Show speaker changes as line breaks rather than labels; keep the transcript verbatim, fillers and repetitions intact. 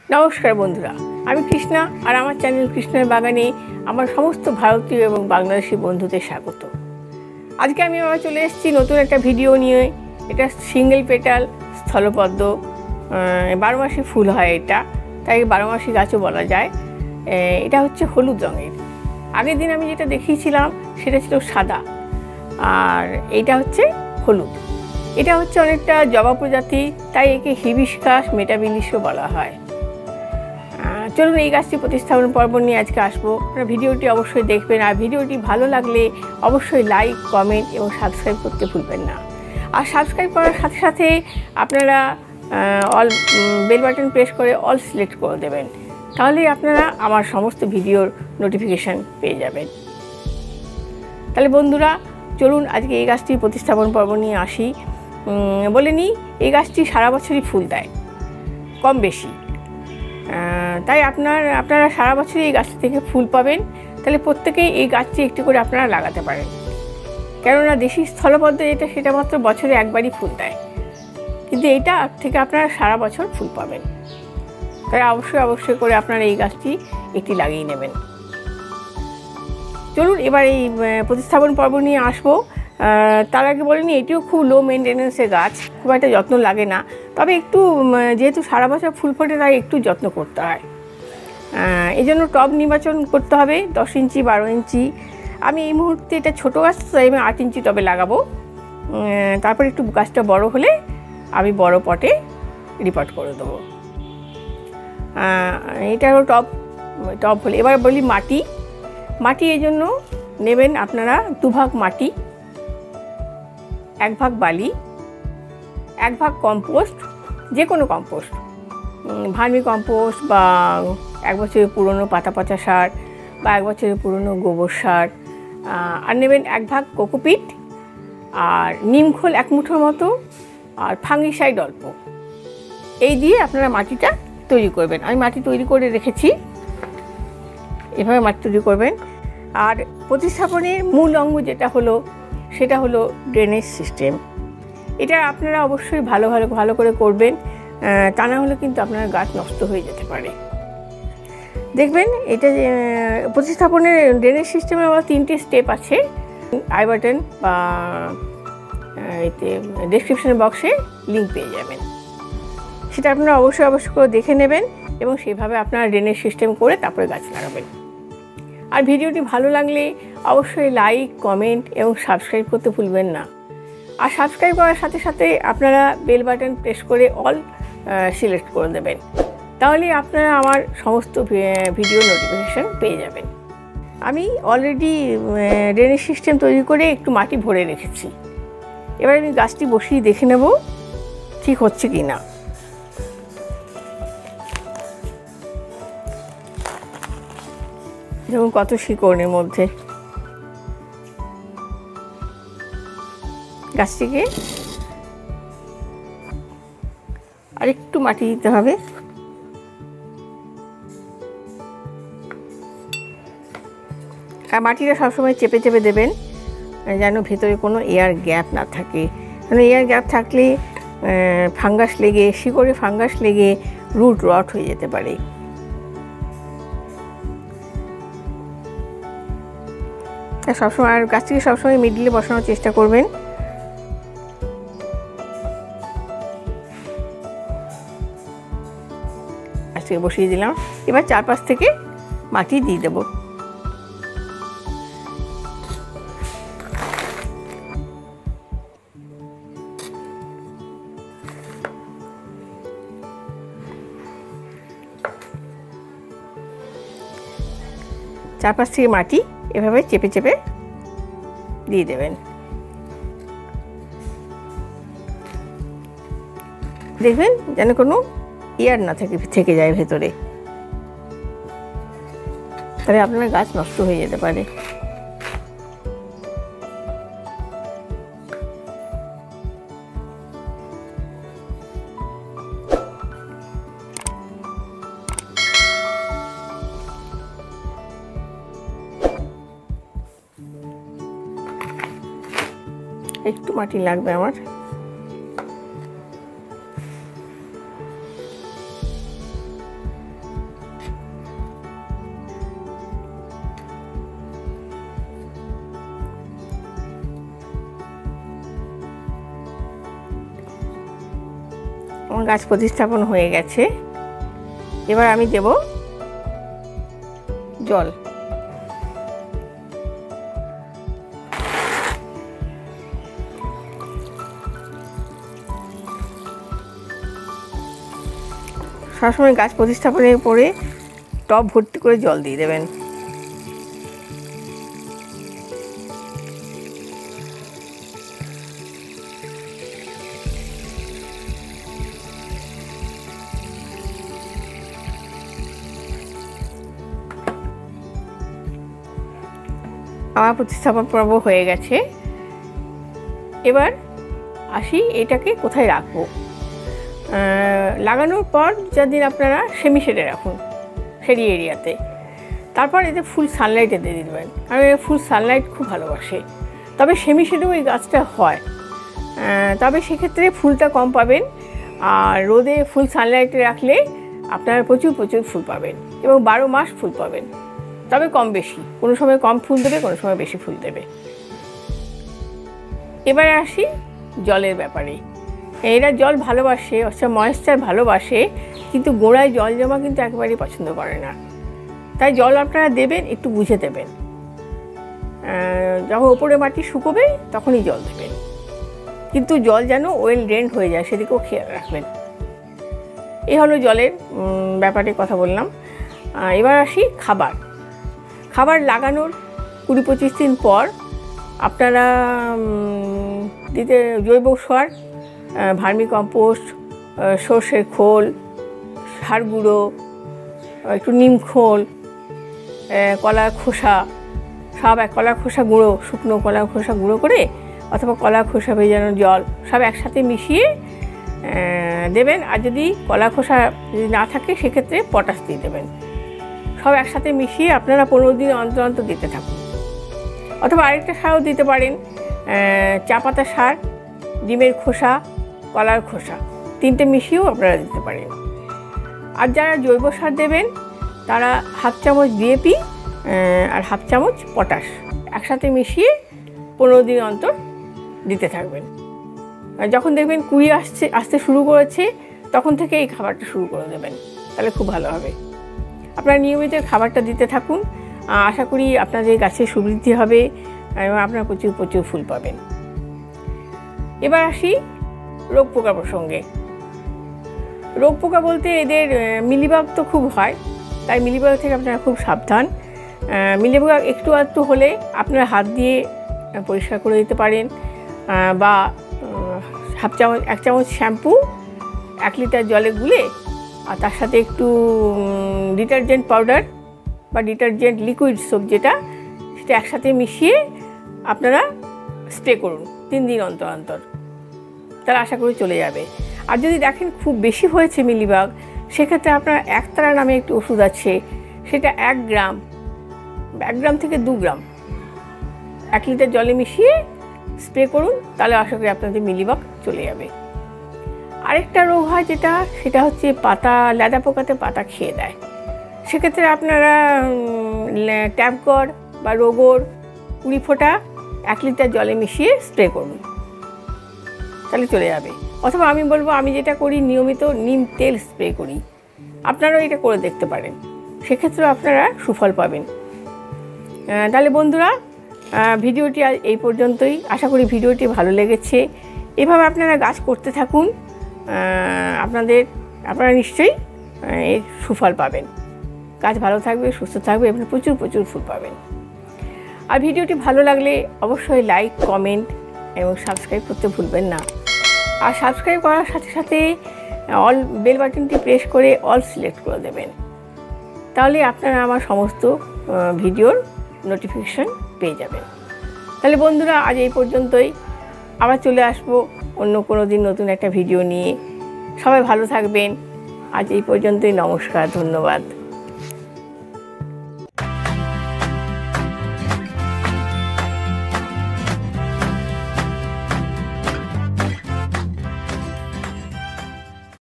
নমস্কার বন্ধুরা, আমি কৃষ্ণা আর আমার চ্যানেল কৃষ্ণের বাগানে আমার সমস্ত ভারতীয় এবং বাংলাদেশি বন্ধুদের স্বাগত। আজকে আমি আবার চলে এসেছি নতুন একটা ভিডিও নিয়ে। এটা সিঙ্গেল পেটাল স্থলপদ্ম, বারোমাসি ফুল হয় এটা, তাই বারোমাসি গাছও বলা যায়। এটা হচ্ছে হলুদ রঙের। আগের দিন আমি যেটা দেখিয়েছিলাম সেটা ছিল সাদা, আর এইটা হচ্ছে হলুদ। এটা হচ্ছে অনেকটা জবা প্রজাতি, তাই একে হিবিস্কাস মেটাবিলিসও বলা হয়। চলুন এই গাছটি প্রতিস্থাপন পর্ব নিয়ে আজকে আসবো। আপনারা ভিডিওটি অবশ্যই দেখবেন, আর ভিডিওটি ভালো লাগলে অবশ্যই লাইক, কমেন্ট এবং সাবস্ক্রাইব করতে ভুলবেন না। আর সাবস্ক্রাইব করার সাথে সাথে আপনারা অল বেল বাটন প্রেস করে অল সিলেক্ট করে দেবেন, তাহলেই আপনারা আমার সমস্ত ভিডিওর নোটিফিকেশান পেয়ে যাবেন। তাহলে বন্ধুরা চলুন আজকে এই গাছটির প্রতিস্থাপন পর্ব নিয়ে আসি। বলে নিই, এই গাছটি সারা বছরই ফুল দেয়, কম বেশি। তাই আপনার আপনারা সারা বছরই এই গাছটি থেকে ফুল পাবেন। তাহলে প্রত্যেকেই এই গাছটি একটু করে আপনারা লাগাতে পারেন, কেননা দেশি স্থলপদ্ম যেটা সেটা মাত্র বছরে একবারই ফুল দেয়, কিন্তু এইটা থেকে আপনারা সারা বছর ফুল পাবেন। তাই অবশ্যই অবশ্যই করে আপনারা এই গাছটি একটি লাগিয়ে নেবেন। চলুন এবার এই প্রতিস্থাপন পর্ব নিয়ে আসবো। তার আগে বলিনি, এটিও খুব লো মেনটেন্যান্সের গাছ, খুব একটা যত্ন লাগে না, তবে একটু যেহেতু সারা বছর ফুল ফোটে তাই একটু যত্ন করতে হয়। এই জন্য টব নির্বাচন করতে হবে দশ ইঞ্চি বারো ইঞ্চি। আমি এই মুহূর্তে এটা ছোটো গাছ, তাই আমি আট ইঞ্চি টবে লাগাবো। তারপর একটু গাছটা বড় হলে আমি বড় পটে রিপোর্ট করে দেবো। এটা হলো টব টব হলে। এবার বলি মাটি। মাটি এই জন্য নেবেন আপনারা দুভাগ মাটি, এক ভাগ বালি, এক ভাগ কম্পোস্ট, যে কোনো কম্পোস্ট, ভার্মি কম্পোস্ট বা এক বছরের পুরনো পাতা পচা সার বা এক বছরের পুরনো গোবর সার, আর নেবেন এক ভাগ কোকোপিট, আর নিমখোল এক মুঠোর মতো, আর ফাঙ্গিসাইড অল্প। এই দিয়ে আপনারা মাটিটা তৈরি করবেন। আমি মাটি তৈরি করে রেখেছি, এভাবে মাটি তৈরি করবেন। আর প্রতিস্থাপনের মূল অঙ্গ যেটা হলো সেটা হলো ড্রেনেজ সিস্টেম। এটা আপনারা অবশ্যই ভালো ভালো ভালো করে করবেন, তা না হলে কিন্তু আপনার গাছ নষ্ট হয়ে যেতে পারে। দেখবেন এটা প্রতিস্থাপনের ড্রেনেজ সিস্টেমের আবার তিনটে স্টেপ আছে। আই বাটন বা এতে ডেসক্রিপশন বক্সে লিঙ্ক পেয়ে যাবেন, সেটা আপনারা অবশ্যই অবশ্যই করে দেখে নেবেন এবং সেভাবে আপনারা ড্রেনেজ সিস্টেম করে তারপরে গাছ লাগাবেন। আর ভিডিওটি ভালো লাগলে অবশ্যই লাইক, কমেন্ট এবং সাবস্ক্রাইব করতে ভুলবেন না। আর সাবস্ক্রাইব করার সাথে সাথে আপনারা বেল বাটন প্রেস করে অল সিলেক্ট করে দেবেন, তাহলে আপনারা আমার সমস্ত ভিডিও নোটিফিকেশান পেয়ে যাবেন। আমি অলরেডি ড্রেনেজ সিস্টেম তৈরি করে একটু মাটি ভরে রেখেছি। এবার আমি গাছটি বসিয়ে দেখে নেব ঠিক হচ্ছে কি না। যেমন কত শিকড়ের মধ্যে। গাছটিকে আর একটু মাটি দিতে হবে। আর মাটিটা সবসময় চেপে চেপে দেবেন, যেন ভেতরে কোনো এয়ার গ্যাপ না থাকে। কারণ এয়ার গ্যাপ থাকলে ফাঙ্গাস লেগে, শিকড়ে ফাঙ্গাস লেগে রুট রট হয়ে যেতে পারে। সবসময় আর গাছটিকে সবসময় মিডলে বসানোর চেষ্টা করবেন। গাছটিকে বসিয়ে দিলাম। এবার চারপাশ থেকে মাটি দিয়ে দেব। চারপাশ থেকে মাটি এভাবে চেপে চেপে দিয়ে দেবেন। দেখবেন যেন কোনো এয়ার না থাকে থেকে যায় ভেতরে, তাহলে আপনার গাছ নষ্ট হয়ে যেতে পারে। একটু মাটি লাগবে আমার। আমার গাছ প্রতিস্থাপন হয়ে গেছে। এবার আমি দেব জল। সবসময় গাছ প্রতিস্থাপনের পরে টব ভর্তি করে জল দিয়ে দেবেন। আমার প্রতিস্থাপন পর্ব হয়ে গেছে। এবার আসি এটাকে কোথায় রাখবো। লাগানোর পর যাদিন আপনারা সেমি শেডে রাখুন, শেডি এরিয়াতে। তারপর এতে ফুল সানলাইটে দিয়ে দেবেন, কারণ এর ফুল সানলাইট খুব ভালোবাসে। তবে সেমি শেডেও এই গাছটা হয়, তবে সেক্ষেত্রে ফুলটা কম পাবেন। আর রোদে ফুল সানলাইটে রাখলে আপনারা প্রচুর প্রচুর ফুল পাবেন এবং বারো মাস ফুল পাবেন। তবে কম বেশি, কোনো সময় কম ফুল দেবে, কোনো সময় বেশি ফুল দেবে। এবারে আসি জলের ব্যাপারে। এরা জল ভালোবাসে, অর্থাৎ ময়েশ্চার ভালোবাসে, কিন্তু গোড়ায় জল জমা কিন্তু একেবারেই পছন্দ করে না। তাই জল আপনারা দেবেন, একটু বুঝে দেবেন। যখন ওপরে মাটি শুকোবে তখনই জল দেবেন, কিন্তু জল যেন ওয়েল ড্রেন্ড হয়ে যায় সেদিকেও খেয়াল রাখবেন। এই হলো জলের ব্যাপারে কথা বললাম। এবার আসি খাবার। খাবার লাগানোর কুড়ি পঁচিশ দিন পর আপনারা দিতে জৈব সার, ভার্মি কম্পোস্ট, সর্ষের খোল, সার গুঁড়ো, একটু নিম খোল, কলার খোসা, সব এক কলার খোসা গুঁড়ো, শুকনো কলার খোসা গুঁড়ো করে অথবা কলার খোসা ভেজানো জল সব একসাথে মিশিয়ে দেবেন। আর যদি কলা খোসা যদি না থাকে সেক্ষেত্রে পটাশ দিয়ে দেবেন। সব একসাথে মিশিয়ে আপনারা পনেরো দিন অন্তর অন্তর দিতে থাকুন। অথবা আরেকটা সারও দিতে পারেন, চা পাতা সার, ডিমের খোসা, কলার খোসা, তিনটে মিশিয়েও আপনারা দিতে পারেন। আর যারা জৈব সার দেবেন তারা হাফ চামচ ডিএপি আর হাফ চামচ পটাশ একসাথে মিশিয়ে পনেরো দিন অন্তর দিতে থাকবেন। যখন দেখবেন কুড়ি আসছে আসতে শুরু করেছে তখন থেকে এই খাবারটা শুরু করে দেবেন, তাহলে খুব ভালো হবে। আপনারা নিয়মিত খাবারটা দিতে থাকুন, আশা করি আপনাদের গাছের সুবৃদ্ধি হবে এবং আপনারা প্রচুর প্রচুর ফুল পাবেন। এবার আসি রোগ পোকা প্রসঙ্গে। রোগ পোকা বলতে এদের মিলিবাগ তো খুব হয়, তাই মিলিবাগ থেকে আপনারা খুব সাবধান। মিলিবাগ একটু আধটু হলে আপনারা হাত দিয়ে পরিষ্কার করে দিতে পারেন, বা হাফ চামচ এক চামচ শ্যাম্পু এক লিটার জলে গুলে আর তার সাথে একটু ডিটারজেন্ট পাউডার বা ডিটারজেন্ট লিকুইড সোপ যেটা, সেটা একসাথে মিশিয়ে আপনারা স্প্রে করুন তিন দিন অন্তর অন্তর, তাহলে আশা করি চলে যাবে। আর যদি দেখেন খুব বেশি হয়েছে মিলিবাগ, সেক্ষেত্রে আপনার একতারা নামে একটি ওষুধ আছে, সেটা এক গ্রাম এক গ্রাম থেকে দু গ্রাম এক লিটার জলে মিশিয়ে স্প্রে করুন, তাহলে আশা করি আপনাদের মিলিবাগ চলে যাবে। আরেকটা রোগ হয় যেটা, সেটা হচ্ছে পাতা লেদা পোকাতে পাতা খেয়ে দেয়। সেক্ষেত্রে আপনারা ট্যাপগড় বা রোগর কুড়ি ফোঁটা এক লিটার জলে মিশিয়ে স্প্রে করুন, তাহলে চলে যাবে। অথবা আমি বলবো, আমি যেটা করি নিয়মিত নিম তেল স্প্রে করি, আপনারাও এটা করে দেখতে পারেন, সেক্ষেত্রেও আপনারা সুফল পাবেন। তাহলে বন্ধুরা, ভিডিওটি এই পর্যন্তই। আশা করি ভিডিওটি ভালো লেগেছে। এভাবে আপনারা গাছ করতে থাকুন, আপনাদের আপনারা নিশ্চয়ই এর সুফল পাবেন। গাছ ভালো থাকবে, সুস্থ থাকবে এবং প্রচুর প্রচুর ফুল পাবেন। আর ভিডিওটি ভালো লাগলে অবশ্যই লাইক, কমেন্ট এবং সাবস্ক্রাইব করতে ভুলবেন না। আর সাবস্ক্রাইব করার সাথে সাথে অল বেল বাটনটি প্রেস করে অল সিলেক্ট করে দেবেন, তাহলে আপনারা আমার সমস্ত ভিডিওর নোটিফিকেশান পেয়ে যাবেন। তাহলে বন্ধুরা, আজ এই পর্যন্তই। আবার চলে আসবো অন্য কোনো দিন নতুন একটা ভিডিও নিয়ে। সবাই ভালো থাকবেন। আজ এই পর্যন্তই। নমস্কার, ধন্যবাদ।